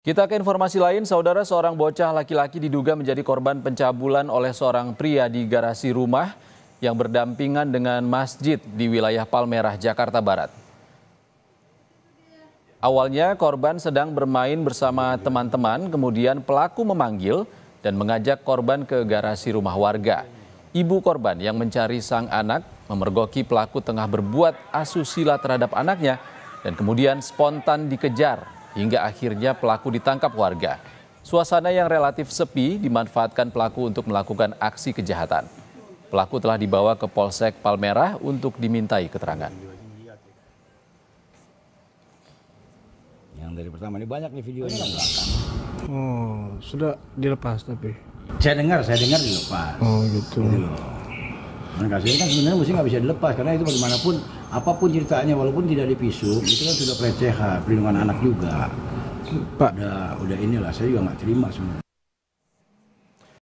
Kita ke informasi lain, saudara, seorang bocah laki-laki diduga menjadi korban pencabulan oleh seorang pria di garasi rumah yang berdampingan dengan masjid di wilayah Palmerah, Jakarta Barat. Awalnya korban sedang bermain bersama teman-teman, kemudian pelaku memanggil dan mengajak korban ke garasi rumah warga. Ibu korban yang mencari sang anak memergoki pelaku tengah berbuat asusila terhadap anaknya dan kemudian spontan dikejar. Hingga akhirnya pelaku ditangkap warga. Suasana yang relatif sepi dimanfaatkan pelaku untuk melakukan aksi kejahatan. Pelaku telah dibawa ke Polsek Palmerah untuk dimintai keterangan. Yang dari pertama ini banyak nih videonya. Oh, sudah dilepas tapi. Saya dengar dilepas. Oh gitu. Gitu loh. Kasusnya kan sebenarnya mesti nggak bisa dilepas karena itu bagaimanapun apapun ceritanya walaupun tidak dipisum itu kan sudah pelecehan, perlindungan anak juga. Pak, Udah inilah saya juga nggak terima sebenarnya.